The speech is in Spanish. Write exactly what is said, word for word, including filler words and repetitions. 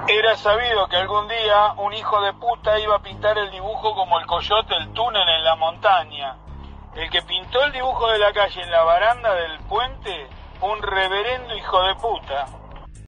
Era sabido que algún día un hijo de puta iba a pintar el dibujo como el coyote, el túnel en la montaña. El que pintó el dibujo de la calle en la baranda del puente, un reverendo hijo de puta.